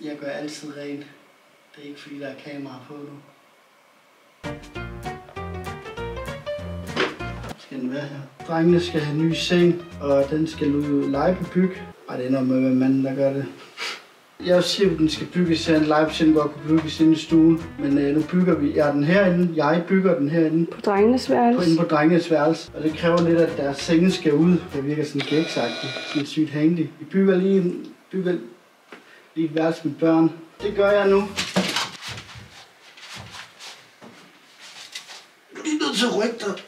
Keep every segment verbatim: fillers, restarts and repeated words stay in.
Jeg gør altid rent. Det er ikke fordi, der er kamera på nu. Skal den være her? Drengene skal have en ny seng, og den skal ud lege på byg. Og det ender med at være manden, der gør det. Jeg siger, at den skal bygges her. En legebesætning godt kunne bygges inde i stuen. Men øh, nu bygger vi. Jeg er den herinde. Jeg bygger den herinde. På drengenes værelse? På, inde på drengenes værelse. Og det kræver lidt, at deres senge skal ud. Det virker sådan gæksagtigt. Sådan sygt handy. Vi bygger lige, en, bygger lige et værelse med børn. Det gør jeg nu. Du er lige nødt til at rykke dig.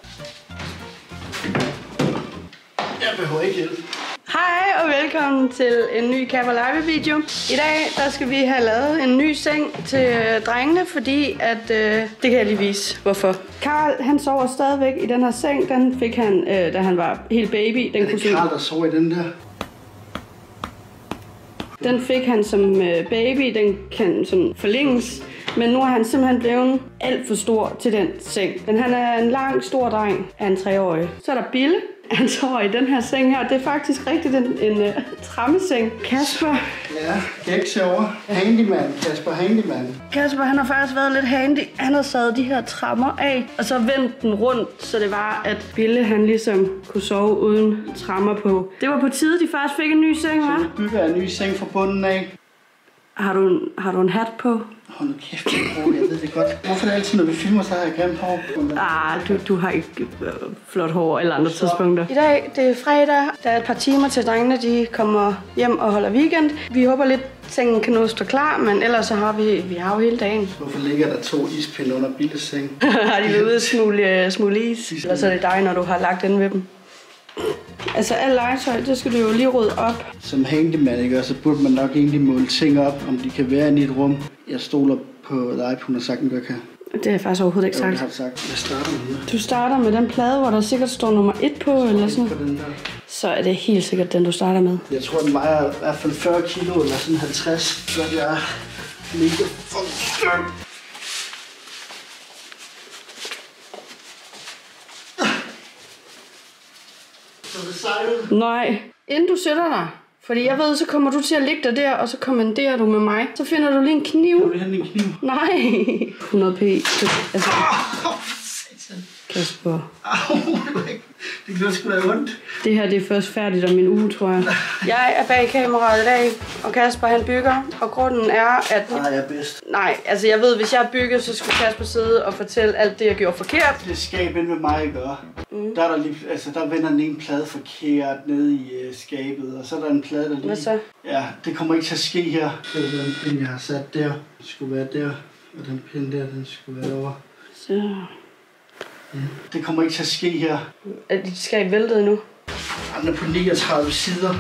Jeg behøver ikke hjælp. Hej og velkommen til en ny Kapper Live video. I dag der skal vi have lavet en ny seng til øh, drengene, fordi at øh, det kan jeg lige vise hvorfor. Karl han sover stadigvæk i den her seng. Den fik han øh, da han var helt baby. Den er det Karl der sover i den der? Den fik han som øh, baby. Den kan sådan forlænges. Men nu er han simpelthen blevet alt for stor til den seng. Men han er en lang, stor dreng af en treårig. Så er der Bille. Han sover i den her seng her. Det er faktisk rigtigt en, en uh, trammeseng. Kasper. Ja, gæks herovre. Handyman. Kasper Handyman. Kasper, han har faktisk været lidt handy. Han har savet de her trammer af, og så vendt den rundt, så det var, at Bille han ligesom kunne sove uden trammer på. Det var på tide, de faktisk fik en ny seng, hva'? Så vi bygger en ny seng fra bunden af. Har du, en, har du en hat på? Hold nu kæft, jeg ved det godt. Hvorfor er det altid, når vi filmer, så har jeg grimt hår? Ah, du, du har ikke øh, flot hår eller andre så. tidspunkter. I dag, det er fredag. Der er et par timer til drengene, de kommer hjem og holder weekend. Vi håber lidt, sengen kan nå stå klar, men ellers så har vi, vi har jo hele dagen. Hvorfor ligger der to ispinde under Billes seng? Har de været ude at smule, smule is? Eller så er det dig, når du har lagt den ved dem. Altså alt legetøj, det skal du jo lige rydde op. Som handyman, ikke? Så burde man nok egentlig måle ting op, om de kan være inde i et rum. Jeg stoler på dig, hun har sagt, at jeg kan. Det har jeg faktisk overhovedet ikke sagt. Jo, det har sagt. Jeg starter med det. Du starter med den plade, hvor der sikkert står nummer et på, eller sådan. På den der. Så er det helt sikkert den, du starter med. Jeg tror, den vejer i hvert fald fyrre kilo, eller sådan halvtreds. Så jeg er mega fucking stærk. Nej, inden du sætter dig, fordi jeg ved, så kommer du til at ligge dig der, og så kommanderer du med mig. Så finder du lige en kniv. Kan du hente en kniv? Nej. hundrede p. Altså, Au, satan. Kasper. Au, det gør sgu da ondt. Det her det er først færdigt om en uge, tror jeg. Jeg er bag kameraet i dag, og Kasper han bygger. Og grunden er, at... Nej, jeg er bedst. Nej, altså jeg ved, hvis jeg bygger, så skulle Kasper sidde og fortælle alt det, jeg gjorde forkert. Det skab inde med mig at gøre. Mm. Der, er der, lige, altså, der vender den ene plade forkert ned i uh, skabet, og så er der en plade, der lige... Hvad så? Ja, det kommer ikke til at ske her. Det er den pind, jeg har sat der. Det skulle være der, og den pind der, den skulle være over. Så... Ja. Det kommer ikke til at ske her. Er dit skab væltet nu? Den er på niogtredive sider.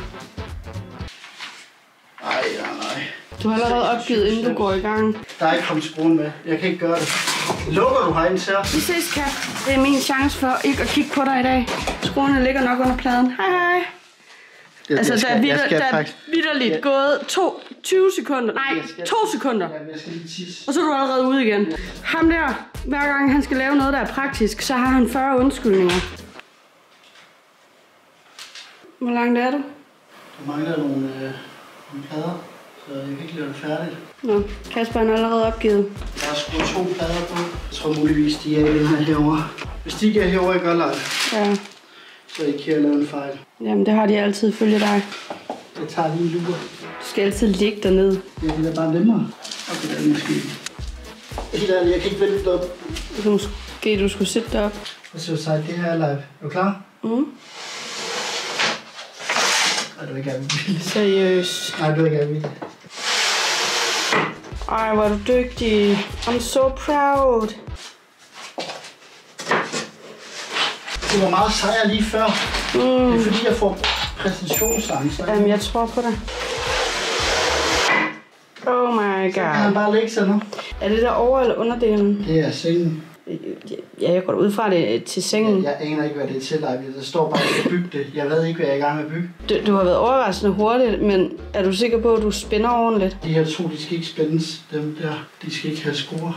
Ej, nej, nej. Du har allerede opgivet, inden du går i gang. Der er ikke kommet skruen med. Jeg kan ikke gøre det. Lukker du herinde, så? Vi ses, Kat. Det er min chance for ikke at kigge på dig i dag. Skruerne ligger nok under pladen. Hej, hej. Jeg, altså, jeg skal, der er, vidder, jeg skal der er faktisk... vidderligt jeg... gået to, tyve sekunder. Nej, skal... to sekunder. Ja, jeg skal lige tisse. Og så er du allerede ude igen. Ja. Ham der, hver gang han skal lave noget, der er praktisk, så har han fyrre undskyldninger. Hvor langt er du? Der mangler nogle, øh, nogle plader, så jeg kan ikke lave det færdigt. Nå, Kasper er allerede opgivet. Jeg har skruet to plader på. Jeg tror muligvis, de er i den her herovre. Hvis de ikke er herovre, jeg gør live. Ja. Så I kan lave en fejl. Jamen, det har de altid ifølge dig. Jeg tager lige en lurer. Du skal altid ligge dernede. Ja, det er bare nemmere. Okay, det er måske. Helt ærligt, jeg kan ikke vente det op. Så måske du skulle sætte dig op. Og så siger det her er live. Er du klar? Mhm. Nej, du er ikke ærlig. Seriøst. Nej, du er ikke ærlig. Ej, hvor er du dygtig. I'm so proud. Det var meget sejr lige før. Mm. Det er fordi, jeg får præstationsangst. Jamen, jeg tror på dig. Oh my god. Så kan han bare lægge sig nu. Er det der over- eller underdelen? Det er sengen. Ja, jeg går ud fra det til sengen. Jeg, jeg aner ikke, hvad det er til, Leif. Der står bare, at jeg skal bygge det. Jeg ved ikke, hvad jeg er i gang med at bygge. Du, du har været overraskende hurtigt, men er du sikker på, at du spænder ordentligt? De her to, de skal ikke spændes. Dem der, de skal ikke have skruer.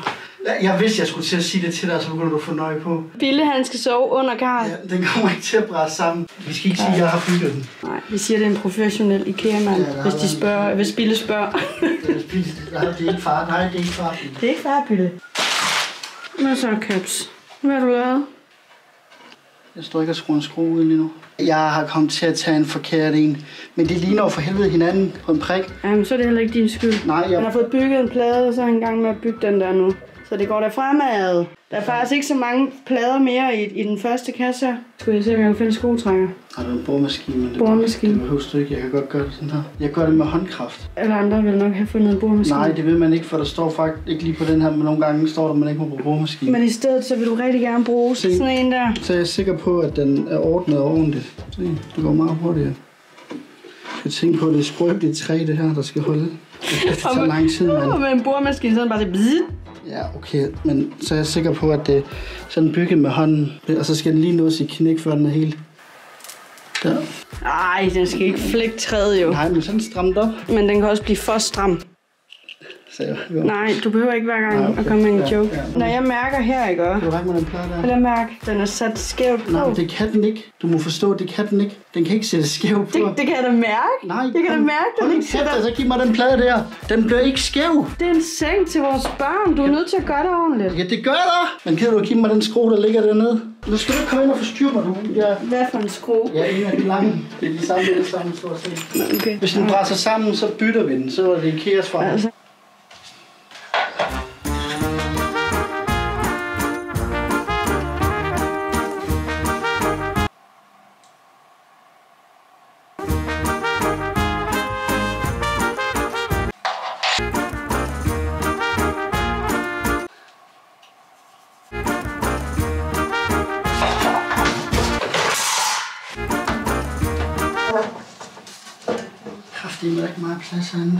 Jeg vidste, jeg skulle til at sige det til dig, så kunne du få nøje på. Bille, han skal sove under Karl. Ja, den kommer ikke til at bræse sammen. Vi skal ikke sige, at jeg har bygget den. Nej, vi siger, det er en professionel IKEA-mand, ja, hvis de spørger, en... hvis Bille spørger. Nej, det er ikke far. Nej, det er ikke far. Det er ikke far, Bille. Hvad så, Caps? Hvad har du lavet? Jeg står ikke og skruer en skrue ud lige nu. Jeg har kommet til at tage en forkert en, men det ligner jo for helvede hinanden på en prik. Jamen, så er det heller ikke din skyld. Nej, jeg... Han har fået bygget en plade, og så er han i gang med at bygge den der nu. Så det går der fremad. Der er faktisk ikke så mange plader mere i, i den første kasse her. Skulle jeg se, om jeg kan finde skruetrækker? Har du en boremaskine? Det boremaskine. Det behøver du ikke. Jeg kan godt gøre det sådan her. Jeg gør det med håndkraft. Alle andre vil nok have fundet en boremaskine. Nej, det vil man ikke, for der står faktisk ikke lige på den her, men nogle gange står der, at man ikke må bruge boremaskine. Men i stedet, så vil du rigtig gerne bruge Se. sådan en der. Så er jeg sikker på, at den er ordnet og ordentligt. Se, det går meget hurtigt. Jeg skal tænke på, at det er skrøbeligt træ, det her, der skal holde. Det tager lang tid, men... Og med en boremaskine, så er den bare så bzzz. Ja, okay, men så er jeg sikker på, at det er sådan bygget med hånden, og så skal den lige nå sit knæk, før den er helt der. Ej, den skal ikke flække træet jo. Nej, men sådan stramt op. Men den kan også blive for stram. Så jeg, jo. Nej, du behøver ikke hver gang Nej, okay. at komme med en joke. Ja, ja. Når jeg mærker her, ikke også? Kan du række mig den plade der? Vil jeg mærke, den er sat skævt på? Nej, det kan den ikke. Du må forstå, det kan den ikke. Den kan ikke sætte skævt på. Det, det kan jeg da mærke. Nej, jeg kan da mærke, den ikke sætter. Så giv mig den plade der. Den bliver ikke skæv. Det er en seng til vores børn. Du er ja. nødt til at gøre det ordentligt. Ja, det gør jeg da. Men kan du give mig den skrue, der ligger dernede? Nu skal du ikke komme ind og forstyrre mig, du. Ja. Hvad for en skrue? Ja, en af de lange. Det er de samme, det er samme, stort set. Okay. Hvis den brænder sammen, så bytter vi den. Så er det Ikeas fejl. Altså. Det er ikke meget plads herinde.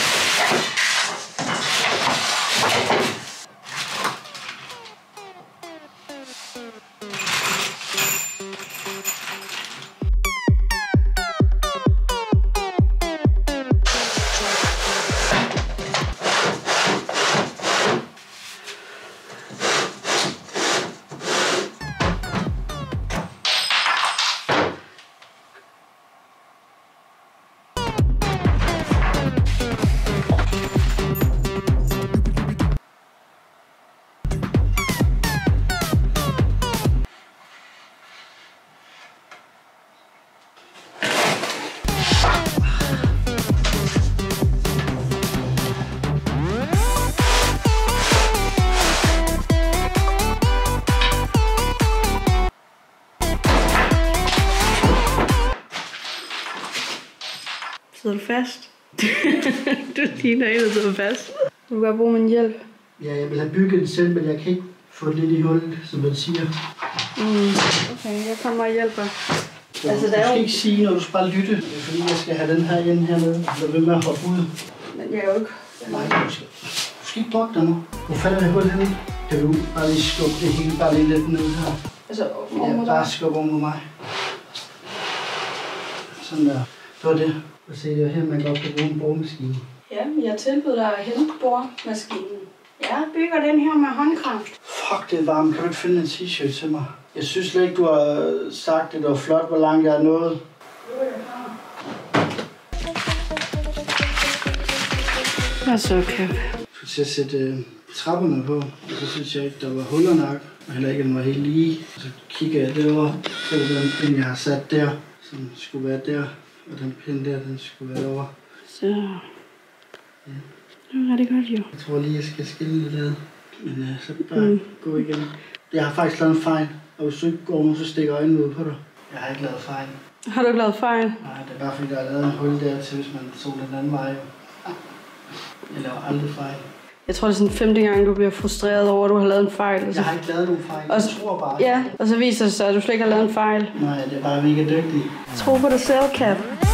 Sidder du fast? Du ligner en, der sidder fast. Du kan godt bruge min hjælp. Ja, jeg vil have bygget det selv, men jeg kan ikke få det lidt i hullet, som man siger. Mm, okay, jeg kommer og hjælper. Så, altså, der du skal jo... ikke sige, når du skal bare lytte. Det er fordi, jeg skal have den her ind hernede. Lad ved med at hoppe ud. Men jeg er jo ikke... Nej, du skal, du skal ikke brokke dig nu. Hvor falder det hul henne? Kan du bare lige skubbe det hele bare lige lidt ned her? Altså, ja, bare skubbe over mod mig. Sådan der. Det var det. Og se, det er her, man godt kan bruge en boremaskine. Ja, jeg tilbyder dig at hente boremaskinen. Jeg bygger den her med håndkraft. Fuck, det er varmt. Kan du ikke finde en t-shirt til mig? Jeg synes slet ikke, du har sagt, at det var flot, hvor langt jeg er nået. Jo, jeg har. Hvad så, Cap? Jeg skulle til at sætte øh, trapperne på, og så synes jeg ikke, der var huller nok. Og heller ikke, at den var helt lige. Og så kigger jeg derovre. Så er det den pind, jeg har sat der, som skulle være der. Og den pind der, den skulle være derovre. Så... Ja. Det var rigtig godt, jo. Jeg tror lige, jeg skal skille det der. Men øh, så bare mm. gå igen. Jeg har faktisk lavet en fejl. Og hvis du ikke går nu, så stikker øjnene ud på dig. Jeg har ikke lavet fejl. Har du ikke lavet fejl? Nej, det er bare fordi, der er lavet en hul der til, hvis man så den anden vej. Jeg laver aldrig fejl. Jeg tror, det er sådan femte gang, du bliver frustreret over, at du har lavet en fejl. Jeg har ikke lavet nogen fejl. Jeg og så, tror bare. Ja, og så viser det sig, at du slet ikke har lavet en fejl. Nej, det er bare mega dygtig. Tro på dig selv, Cap.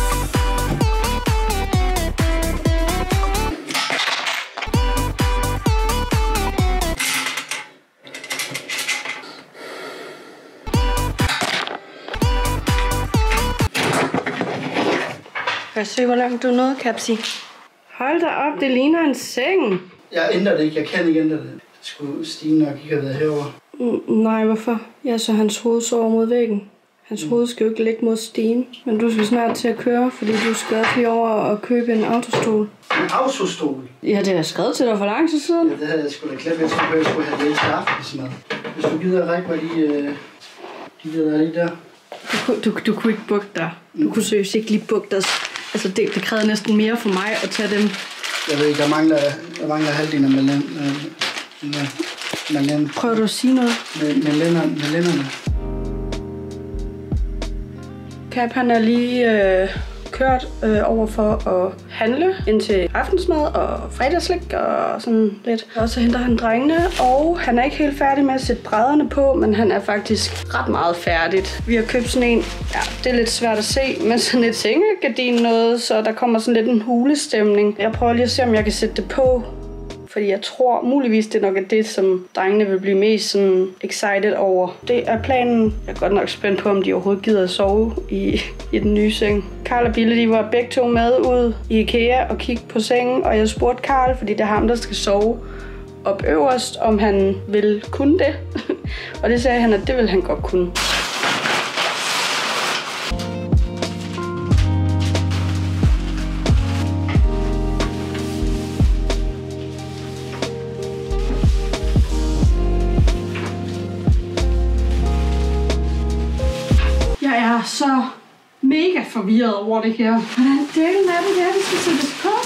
Kan jeg se, hvor langt du nåede, Capsi? Hold da op, det ligner en seng. Jeg ændrer det ikke, jeg kan ikke ændre det. Skulle Stine nok ikke have været herovre? Mm, nej, hvorfor? Jeg så hans hoved sover mod væggen. Hans mm. hoved skal jo ikke ligge mod Stine. Men du skal snart til at køre, fordi du skal også lige over og købe en autostol. En autostol? Ja, det har jeg skrevet til dig for lang tid siden. Ja, det havde jeg sgu da glemt. Jeg troede, jeg skulle have det til aftensmad. Hvis du gider række mig de, øh, de der lige der. Du, du, du kunne ikke bukke dig. Du kunne seriøst ikke lige bukke dig. Altså, det, det krævede næsten mere for mig at tage dem. Jeg ved ikke, der mangler, der mangler halvdelen af malen. Malen. Prøver du at sige noget? Malenderne. Cap, han er lige øh, kørt øh, over for at handle ind til aftensmad og fredagslik og sådan lidt. Og så henter han drengene, og han er ikke helt færdig med at sætte brædderne på, men han er faktisk ret meget færdigt. Vi har købt sådan en, ja, det er lidt svært at se, men sådan et sengegardin noget, så der kommer sådan lidt en hulestemning. Jeg prøver lige at se, om jeg kan sætte det på. Fordi jeg tror muligvis, det nok er det, som drengene vil blive mest sådan excited over. Det er planen. Jeg er godt nok spændt på, om de overhovedet gider at sove i, i den nye seng. Karl og Bille, de var begge to med ud i IKEA og kigge på sengen. Og jeg spurgte Karl, fordi det er ham, der skal sove op øverst, om han ville kunne det. Og det sagde han, at det ville han godt kunne. Jeg er så mega forvirret over det her. Hvordan delen er det, der vi skal sættes på?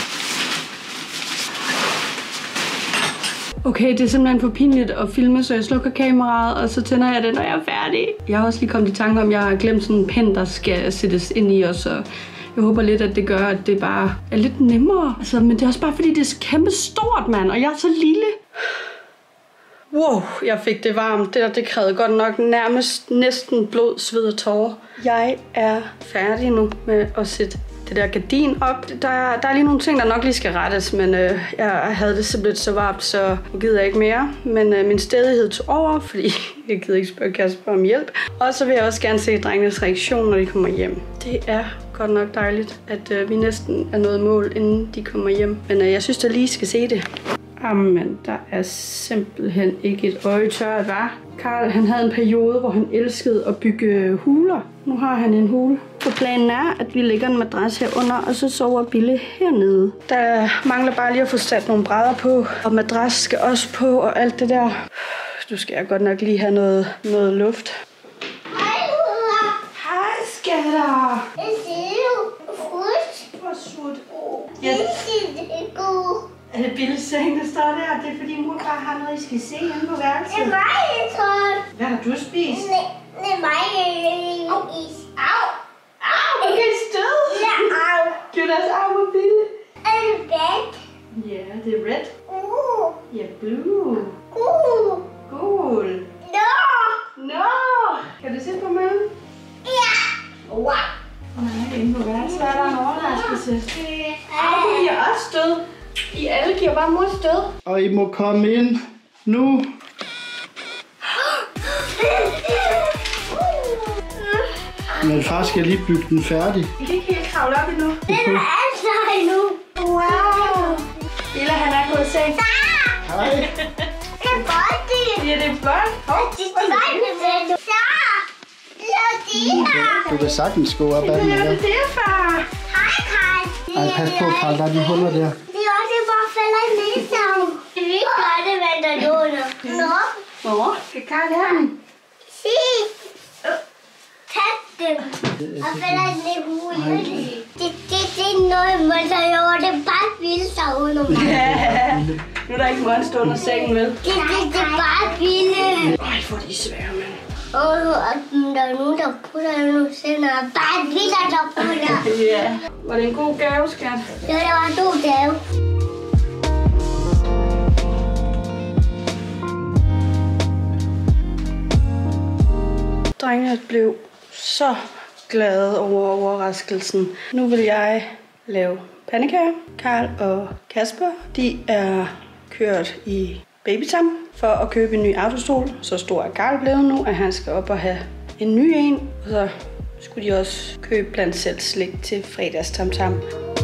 Okay, det er simpelthen for pinligt at filme, så jeg slukker kameraet, og så tænder jeg det, når jeg er færdig. Jeg har også lige kommet i tanke om, at jeg har glemt sådan en pen, der skal sættes ind i os, og jeg håber lidt, at det gør, at det bare er lidt nemmere. Altså, men det er også bare fordi, det er så kæmpe stort, mand, og jeg er så lille. Wow, jeg fik det varmt. Det der, det krævede godt nok nærmest næsten blod, sved og tårer. Jeg er færdig nu med at sætte det der gardin op. Der, der er lige nogle ting, der nok lige skal rettes, men øh, jeg havde det simpelthen så varmt, så nu gider jeg ikke mere. Men øh, min stædighed tog over, fordi jeg gider ikke spørge Kasper om hjælp. Og så vil jeg også gerne se drengenes reaktion, når de kommer hjem. Det er godt nok dejligt, at øh, vi næsten er nået mål, inden de kommer hjem. Men øh, jeg synes, at lige skal se det. Jamen, der er simpelthen ikke et øje tør, hva'? Karl, han havde en periode, hvor han elskede at bygge huler. Nu har han en hule. Så planen er, at vi lægger en madras herunder, og så sover Bille hernede. Der mangler bare lige at få sat nogle brædder på, og madras skal også på, og alt det der. Nu skal jeg godt nok lige have noget, noget luft. Hej, Ulla. Hej, skatter. Jeg ser jo frugt. Hvor surt. Ja. Det er god. Er det Billes seng, der står der? Det er fordi mor bare har noget, I skal se inde på værelset. Det er mig, jeg tror. Hvad har du spist? Det, det er mig, jeg Au. is. Au! Au! Du kan stød! Ja, au. Giv os af på Bille. Er det red? Ja, det er red. Uh. Ja, blue. Uh. Gul. No. No! Kan du se på møllen? Ja. Wow! Nej, inde på værelset er der en overraskelse. Au, du giver også stød. I alle giver bare mor stød. Og I må komme ind nu. Men far skal lige bygge den færdig. Vi kan ikke helt kravle op endnu. Den er altså endnu. Wow! Billa, han er gået i seng. Hej. Det er godt, det. Ja, det er flot. Hov, Det er godt, det. Så. Lodina. Du kan sagtens gå op ad den hvad er her. det der, far? Hej, Karl. Ej, pas på, Karl. Der er de huller der. Det er også bare falder i næsen. Det er ikke godt, at man der låner. Nå. Nå, skal Karl have den? Se. Tag dem. Og falder i næsen. Det, det, det er noget, man så gjorde. Det er bare vildt sig under mig. Ja, nu er der ikke monster under sengen, vel? Det, det, det er bare vildt. Ej, hvor er de svære, mand. Og der er nogen, der putter nogle sender. Bare vildt, der putter. Ja. Var det en god gave, skat? Ja, det var en god gave. Drengene blev så glade over overraskelsen. Nu vil jeg lave pandekager. Karl og Kasper, de er kørt i Babytam for at købe en ny autostol. Så stor er Karl blevet nu, at han skal op og have en ny en. Og så skulle de også købe blandt selv slik til fredags tamtam.